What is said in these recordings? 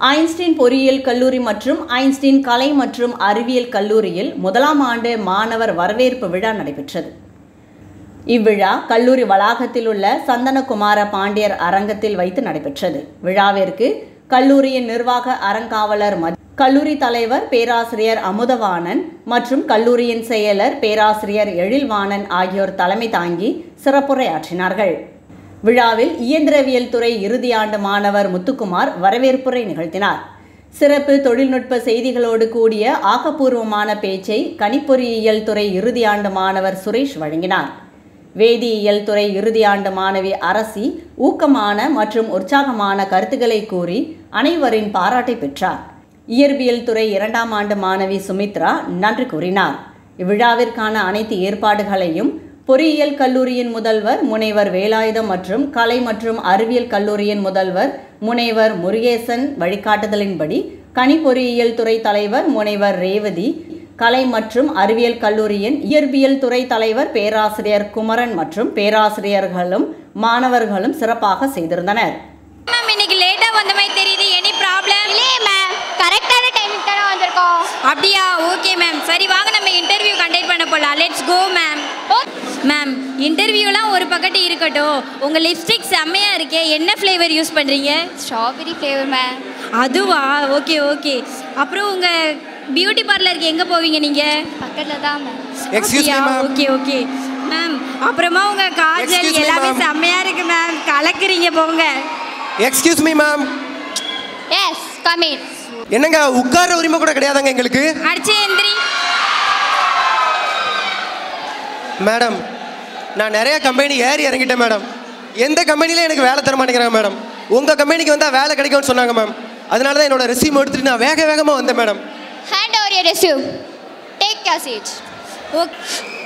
Einstein பொறியியல் கல்லூரி மற்றும் ஐன்ஸ்டீன் கலை மற்றும் அறிவியல் கல்லூரியில் முதலாம் ஆண்டு மாணவர் வரவேற்பு விழா நடைபெற்றது. இவ்விழா கல்லூரி வளாகத்தில் உள்ள சந்தனகுமார பாண்டியர் அரங்கத்தில் வைத்து நடைபெற்றது. விழாவிற்கு கல்லூரியின் நிர்வாக அறங்காவலர், கல்லூரி தலைவர் பேராசிரியர் அமுதவாணன் மற்றும் கல்லூரியின் செயலர் பேராசிரியர் எழில்வாணன் ஆகியோர் தலைமை தாங்கி சிறப்புரையாற்றினார்கள். விழாவில் இயந்திரவியல் துறை இறுதியாண்டு மாணவர் முத்துக்குமார் வரவேற்புரை நிகழ்த்தினார். சிறப்பு தொழில்நுட்ப செய்திகளோடு கூடிய ஆக்கப்பூர்வமான பேச்சை கணிப்பொறியியல் துறை இறுதியாண்டு மாணவர் சுரேஷ் வழங்கினார். வேதியியல் துறை இறுதியாண்டு மாணவி அரசி ஊக்கமான மற்றும் உற்சாகமான கருத்துக்களை கூறி அனைவரின் பாராட்டை பெற்றார். இயற்பியல் துறை 2ஆம் ஆண்டு மாணவி சுமித்ரா நன்றி கூறினார். இவ்விழாவிற்கான அனைத்து ஏற்பாடுகளையும் பொறியியல் கல்லூரியின் முதல்வர் முனைவர் வேலாயுதம் மற்றும் கலை மற்றும் அறிவியல் கல்லூரியின் முதல்வர் முனைவர் முருகேசன் வழிகாட்டுதலின்படி கணிப்பொறியியல் துறை தலைவர் முனைவர் ரேவதி, கலை மற்றும் அறிவியல் கல்லூரியின் இயற்பியல் துறை தலைவர் பேராசிரியர் குமரன் மற்றும் பேராசிரியர்களும் மாணவர்களும் சிறப்பாக செய்திருந்தனர். இன்னைக்கு லேட்டா வந்த மாதிரி தெரியுது. Any problem? இல்லையே மேம், கரெக்டான டைமுக்கு தான வந்திருக்கோம். அப்படியா? Okay ma'am. சரி வாங்க நம்ம இன்டர்வியூ கண்டக்ட் பண்ண போலாம். Let's go ma'am. மேம், இன்டர்வியூலாம் ஒரு பக்கத்து இருக்கட்டும், உங்க லிப்ஸ்டிக் செம்மையா இருக்கே, என்ன ஃப்ளேவர் யூஸ் பண்றீங்க? Strawberry flavour ma'am. அதுவா? Okay okay. அப்புறம் உங்க பியூட்டி பார்லருக்கு எங்க போவீங்க நீங்க? பக்கத்துல தான் ma'am. Excuse me ma'am. Okay okay ma'am. அப்புறமா உங்க காஜல் எல்லாமே செம்மையா இருக்கு மேம், கலக்குறீங்க போங்க. Excuse me ma'am. Yes, come in. என்னங்க உட்கார உரிமை கூட கிடையாதாங்க எங்களுக்கு? அடிச்சு எந்திரி. மேடம், நான் நிறைய கம்பெனி ஏறி இறங்கிட்டேன் மேடம். எந்த கம்பெனியில் எனக்கு வேலை தர மாட்டேங்கிறாங்க மேடம். உங்கள் கம்பெனிக்கு வந்தால் வேலை கிடைக்கும்னு சொன்னாங்க மேம். அதனால தான் என்னோட ரெஸ்யூம் எடுத்துகிட்டு நான் வேகமாக வந்தேன் madam. Hand over your resume. Take your seat. Okay.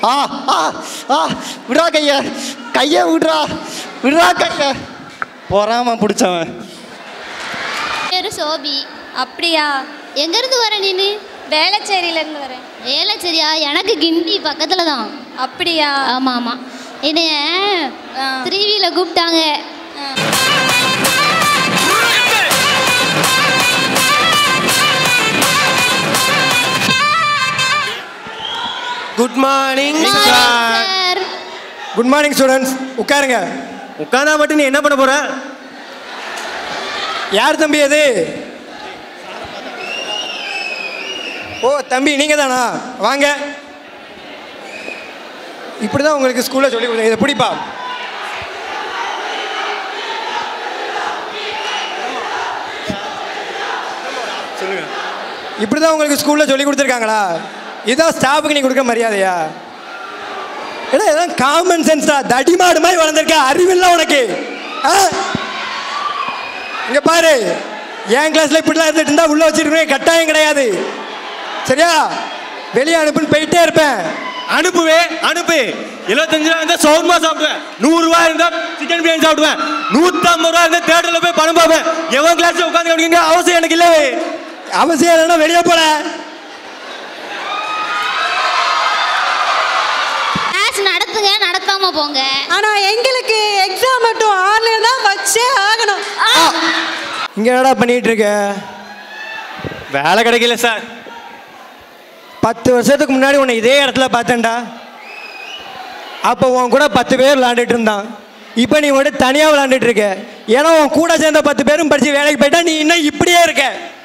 விட்றா கையை விட்றா கையை. போறாம பிடிச்சவன். பேரு சோபி. அப்படியா? எங்கேருந்து வர நீ? வேளச்சேரியிலேருந்து வரேன். வேளச்சேரியா? எனக்கு கிண்டி பக்கத்தில் தான். அப்படியா? ஆமாம் ஆமாம். என்னைய 3Vல கூப்பிட்டாங்க. Good morning sir. Good morning students. உட்காருங்க. உட்காந்தா மட்டும் நீ என்ன பண்ண போற? யார் தம்பி அது? ஓ தம்பி, நீங்கள் தானா? வாங்க. இப்படி தான் உங்களுக்கு ஸ்கூலில் சொல்லி கொடுத்தேன். இதை பிடிப்பா. சொல்லுங்க. இப்படி தான் உங்களுக்கு ஸ்கூலில் சொல்லி கொடுத்துருக்காங்களா? இதான் ஸ்டாஃபுக்கு நீ கொடுக்க மரியாதையா? ஏன்னா இதான் காமன் சென்ஸா. தடிமாடு மாதிரி வளர்ந்துருக்க, அறிவில்லை உனக்கு. இங்கே பாரு, என் கிளாஸில் இப்படிலாம் இருந்துட்டு இருந்தால் உள்ளே வச்சுருக்கேன், கட்டாயம் கிடையாது. சரியா? வெளியே அனுப்புன்னு போயிட்டே இருப்பேன். அனுப்புவே அனுப்பு. 75 ரூபா இருந்தால் சவுர்மா சாப்பிடுவேன், 100 ரூபா இருந்தால் சிக்கன் பிரியாணி சாப்பிடுவேன், 150 ரூபா இருந்தால் தேட்டரில் போய் பணம் பார்ப்பேன். எவன் கிளாஸில் உட்காந்து கவனிக்கிற அவசியம் எனக்கு இல்லை. அவசியம் இல்லைன்னா வெளியே போல. நடத்துங்க, நடத்தாம போங்க. ஆனா எங்களுக்கு எக்ஸாம் மட்டும் ஆன்லைன் தான் வச்சே ஆகணும். இங்க என்னடா பண்ணிட்டு இருக்க? வேலை கிடைக்கல சார். 10 வருஷத்துக்கு முன்னாடி உன்னை இதே இடத்துல பார்த்தேன்டா. அப்போ உன் கூட 10 பேர் விளாண்டுட்டு இருந்தான். இப்போ நீ மட்டும் தனியாக விளாண்டுட்டு இருக்க. ஏன்னா உன் கூட சேர்ந்த 10 பேரும் படித்து வேலைக்கு போயிட்டா நீ இன்னும் இப்படியே இருக்க.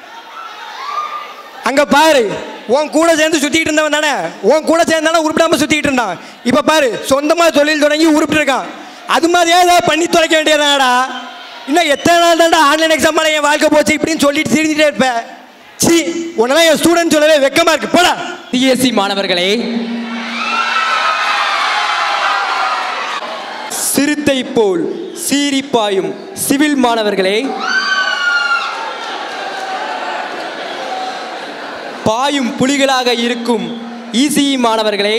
அங்கே பாரு, உன் கூட சேர்ந்து சுற்றிக்கிட்டு இருந்தவன் தானே, உன் கூட சேர்ந்தானே உருப்பிடாமல் சுற்றிக்கிட்டு இருந்தான். இப்போ பாரு, சொந்தமாக தொழில் தொடங்கி உருப்பிட்டு இருக்கான். அது மாதிரியே ஏதாவது பண்ணி தொலைக்க வேண்டியதாடா. இன்னும் எத்தனை நாள் தான்டா ஆன்லைன் எக்ஸாமால் என் வாழ்க்கை போச்சு இப்படின்னு சொல்லிட்டு திரிஞ்சிட்டே இருப்பேன். சி, உன்னெல்லாம் என் ஸ்டூடெண்ட் சொல்லவே வெக்கமாக இருக்கு. போடா. சிஎஸ்சி மாணவர்களே, சிறுத்தை போல் சீரிப்பாயும் சிவில் மாணவர்களே, பாயும் புலிகளாக இருக்கும் இசிஇ மாணவர்களே,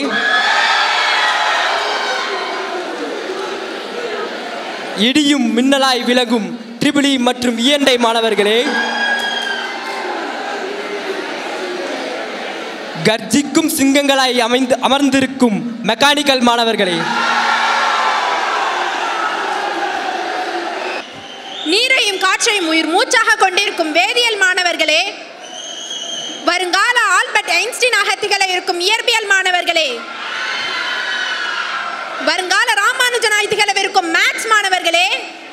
இடியும் மின்னலாய் விலகும் ட்ரிபிள் இ மற்றும் இஎன்ஐ மாணவர்களே, கர்ஜிக்கும் சிங்கங்களாய் அமர்ந்திருக்கும் மெக்கானிக்கல் மாணவர்களே, நீரையும் காற்றையும் உயிர் மூச்சாக கொண்டிருக்கும் வேதியியல் மாணவர்களே, வருங்கால ஆல்பர்ட் ஐன்ஸ்டீனாக திகழ இருக்கும் இயற்பியல் மாணவர்களே, வருங்கால ராமானுஜனாய் திகழவிருக்கும் மேத்ஸ் மாணவர்களே,